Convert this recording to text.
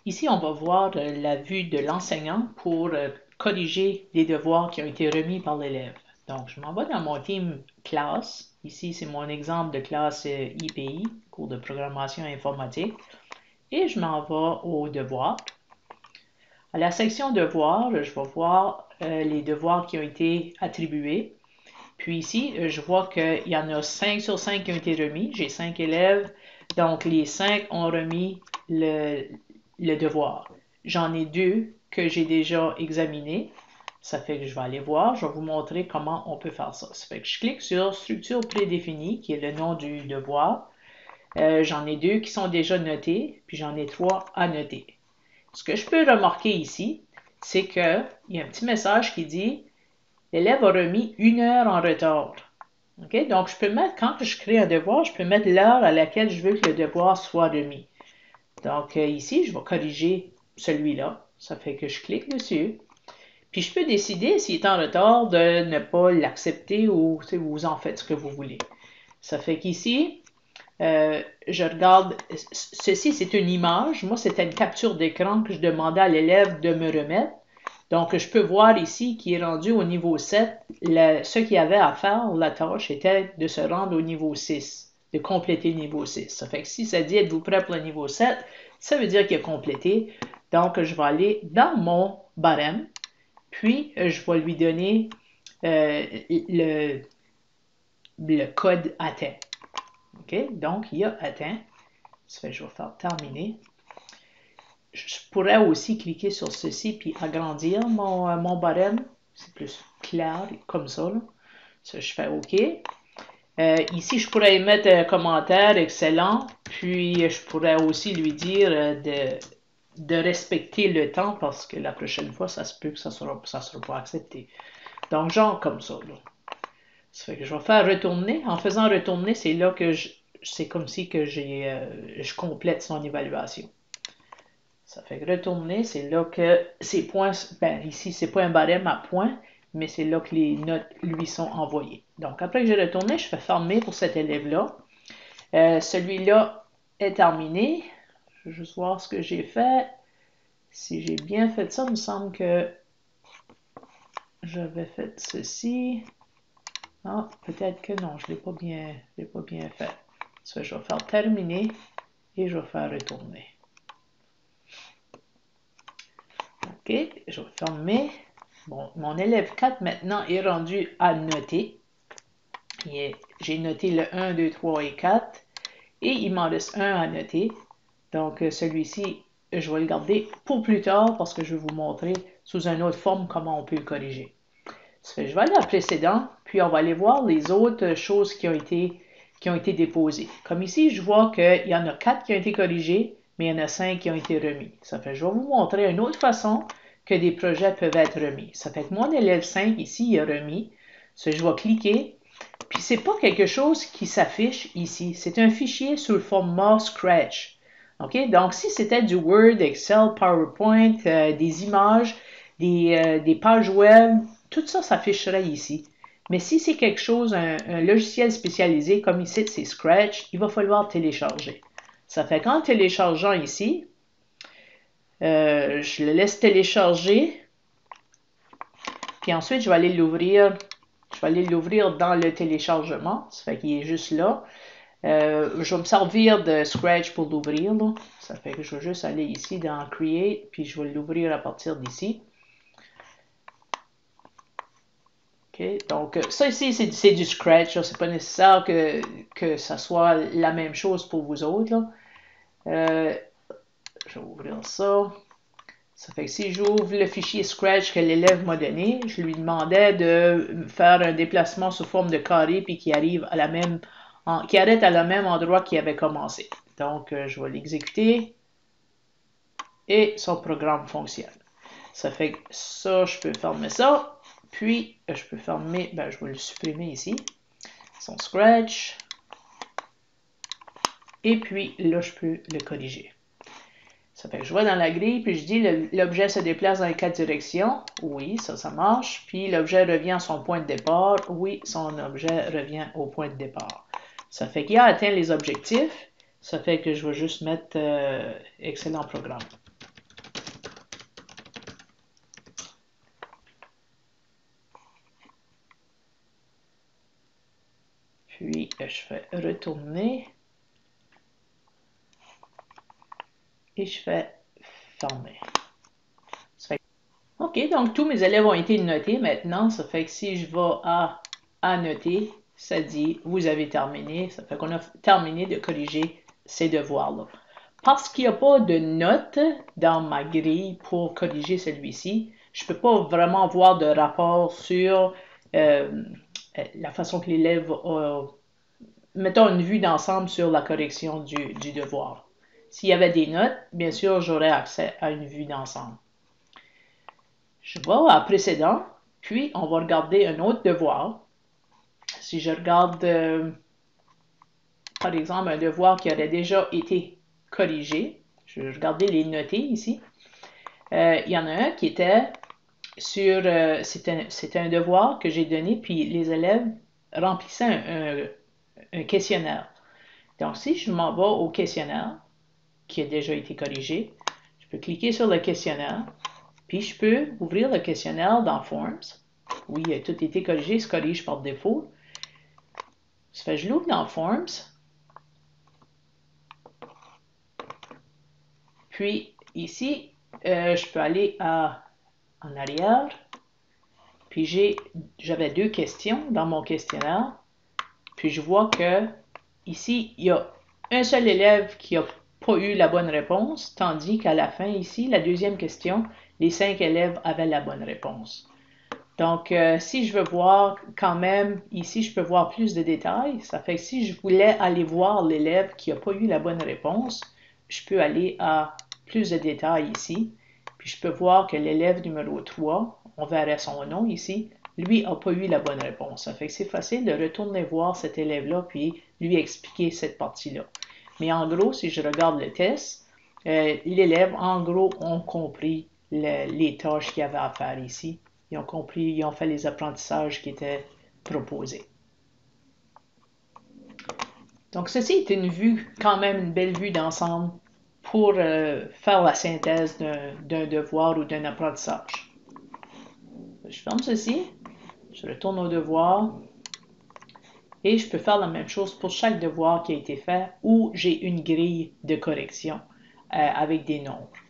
Ici, on va voir la vue de l'enseignant pour corriger les devoirs qui ont été remis par l'élève. Donc, je m'en vais dans mon team classe. Ici, c'est mon exemple de classe IPI, cours de programmation informatique. Et je m'en vais aux devoirs. À la section devoirs, je vais voir les devoirs qui ont été attribués. Puis ici, je vois qu'il y en a 5 sur 5 qui ont été remis. J'ai 5 élèves, donc les 5 ont remis le devoir. J'en ai 2 que j'ai déjà examinés. Ça fait que je vais aller voir. Je vais vous montrer comment on peut faire ça. Ça fait que je clique sur structure prédéfinie, qui est le nom du devoir. J'en ai 2 qui sont déjà notés, puis j'en ai 3 à noter. Ce que je peux remarquer ici, c'est qu'il y a un petit message qui dit l'élève a remis 1 heure en retard. Okay? Donc, je peux mettre, quand je crée un devoir, je peux mettre l'heure à laquelle je veux que le devoir soit remis. Donc, ici, je vais corriger celui-là. Ça fait que je clique dessus. Puis, je peux décider, s'il est en retard, de ne pas l'accepter ou vous en faites ce que vous voulez. Ça fait qu'ici, je regarde, ceci c'est une image. Moi, c'était une capture d'écran que je demandais à l'élève de me remettre. Donc, je peux voir ici qu'il est rendu au niveau 7. Ce qu'il y avait à faire, la tâche, était de se rendre au niveau 6, de compléter le niveau 6. Ça fait que si ça dit êtes-vous prêt pour le niveau 7, ça veut dire qu'il a complété. Donc, je vais aller dans mon barème, puis je vais lui donner le code atteint. OK? Donc, il a atteint. Ça fait que je vais faire terminer. Je pourrais aussi cliquer sur ceci puis agrandir mon barème. C'est plus clair comme ça. Là. Ça, je fais OK. Ici, je pourrais mettre un commentaire excellent. Puis, je pourrais aussi lui dire de respecter le temps parce que la prochaine fois, ça se peut que ça ne sera pas accepté. Donc, genre comme ça. Là. Ça fait que je vais faire retourner. En faisant retourner, c'est là que c'est comme si que je complète son évaluation. Ça fait que retourner, c'est là que ces points, ben ici, c'est pas un barème à points, mais c'est là que les notes lui sont envoyées. Donc, après que j'ai retourné, je fais fermer pour cet élève-là. Celui-là est terminé. Je vais juste voir ce que j'ai fait. Si j'ai bien fait ça, il me semble que j'avais fait ceci. Ah, peut-être que non, je ne l'ai pas bien fait. Ça, je vais faire terminer et je vais faire retourner. OK, je vais fermer. Bon, mon élève 4 maintenant est rendu à noter. J'ai noté le 1, 2, 3 et 4. Et il m'en reste un à noter. Donc, celui-ci, je vais le garder pour plus tard parce que je vais vous montrer sous une autre forme comment on peut le corriger. Je vais aller à précédent, puis on va aller voir les autres choses qui ont été déposées. Comme ici, je vois qu'il y en a 4 qui ont été corrigés, mais il y en a 5 qui ont été remis. Ça fait que je vais vous montrer une autre façon que des projets peuvent être remis. Ça fait que mon élève 5 ici, il a remis. Je vais cliquer. Puis c'est pas quelque chose qui s'affiche ici. C'est un fichier sous le format Scratch. OK? Donc, si c'était du Word, Excel, PowerPoint, des images, des pages web, tout ça s'afficherait ici. Mais si c'est quelque chose, un logiciel spécialisé, comme ici, c'est Scratch, il va falloir télécharger. Ça fait qu'en téléchargeant ici, je le laisse télécharger. Puis ensuite, je vais aller l'ouvrir. Je vais aller l'ouvrir dans le téléchargement. Ça fait qu'il est juste là. Je vais me servir de Scratch pour l'ouvrir. Ça fait que je vais juste aller ici dans Create, puis je vais l'ouvrir à partir d'ici. Okay. Donc, ça ici, c'est du Scratch. C'est pas nécessaire que ça soit la même chose pour vous autres. Je vais ouvrir ça. Ça fait que si j'ouvre le fichier Scratch que l'élève m'a donné, je lui demandais de faire un déplacement sous forme de carré puis qui arrête à la même endroit qu'il avait commencé. Donc, je vais l'exécuter et son programme fonctionne. Ça fait que ça, je peux fermer ça. Puis, je peux fermer, je vais le supprimer ici. Son Scratch. Et puis, là, je peux le corriger. Ça fait que je vais dans la grille, puis je dis l'objet se déplace dans les 4 directions. Oui, ça marche. Puis l'objet revient à son point de départ. Oui, son objet revient au point de départ. Ça fait qu'il a atteint les objectifs. Ça fait que je vais juste mettre excellent programme. Puis, je fais retourner. Et je fais fermer. OK, donc tous mes élèves ont été notés maintenant. Ça fait que si je vais à noter, ça dit vous avez terminé. Ça fait qu'on a terminé de corriger ces devoirs-là. Parce qu'il n'y a pas de notes dans ma grille pour corriger celui-ci, je ne peux pas vraiment voir de rapport sur la façon que l'élève a, mettons, une vue d'ensemble sur la correction du devoir. S'il y avait des notes, bien sûr, j'aurais accès à une vue d'ensemble. Je vais à précédent, puis on va regarder un autre devoir. Si je regarde, par exemple, un devoir qui aurait déjà été corrigé, je vais regarder les notés ici. Il y en a un qui était sur, c'était un devoir que j'ai donné, puis les élèves remplissaient un questionnaire. Donc, si je m'en vais au questionnaire, qui a déjà été corrigé, je peux cliquer sur le questionnaire, puis je peux ouvrir le questionnaire dans Forms. Oui, il a tout été corrigé, se corrige par défaut. Ça fait que je l'ouvre dans Forms. Puis ici, je peux aller en arrière. Puis j'avais 2 questions dans mon questionnaire. Puis je vois que ici, il y a un seul élève qui n'a pas eu la bonne réponse, tandis qu'à la fin, ici, la deuxième question, les 5 élèves avaient la bonne réponse. Donc, si je veux voir quand même, ici, je peux voir plus de détails. Ça fait que si je voulais aller voir l'élève qui n'a pas eu la bonne réponse, je peux aller à plus de détails ici. Puis je peux voir que l'élève numéro 3, on verrait son nom ici, lui n'a pas eu la bonne réponse. Ça fait que c'est facile de retourner voir cet élève-là puis lui expliquer cette partie-là. Mais en gros, si je regarde le test, l'élève, en gros, ont compris les tâches qu'il y avait à faire ici. Ils ont compris, ils ont fait les apprentissages qui étaient proposés. Donc, ceci est une vue, quand même une belle vue d'ensemble pour faire la synthèse d'un devoir ou d'un apprentissage. Je ferme ceci, je retourne au devoir et je peux faire la même chose pour chaque devoir qui a été fait où j'ai une grille de correction avec des nombres.